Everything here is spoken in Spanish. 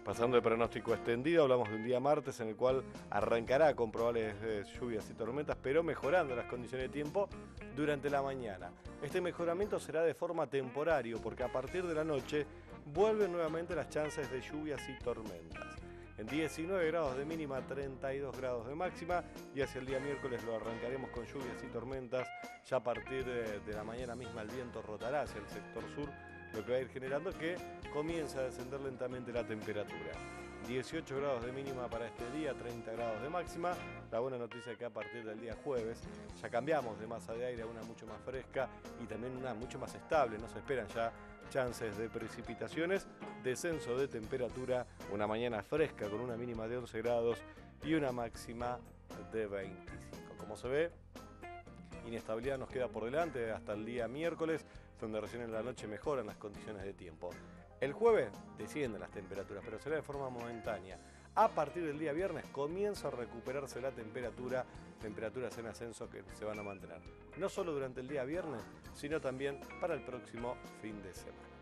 Pasando de pronóstico extendido, hablamos de un día martes en el cual arrancará con probables lluvias y tormentas, pero mejorando las condiciones de tiempo durante la mañana. Este mejoramiento será de forma temporaria, porque a partir de la noche vuelven nuevamente las chances de lluvias y tormentas. En 19 grados de mínima, 32 grados de máxima, y hacia el día miércoles lo arrancaremos con lluvias y tormentas. Ya a partir de la mañana misma el viento rotará hacia el sector sur, lo que va a ir generando que comienza a descender lentamente la temperatura. 18 grados de mínima para este día, 30 grados de máxima. La buena noticia es que a partir del día jueves ya cambiamos de masa de aire a una mucho más fresca y también una mucho más estable. No se esperan ya chances de precipitaciones, descenso de temperatura, una mañana fresca con una mínima de 11 grados y una máxima de 25. Como se ve, inestabilidad nos queda por delante hasta el día miércoles, donde recién en la noche mejoran las condiciones de tiempo. El jueves descienden las temperaturas, pero será de forma momentánea. A partir del día viernes comienza a recuperarse la temperatura, temperaturas en ascenso que se van a mantener. No solo durante el día viernes, sino también para el próximo fin de semana.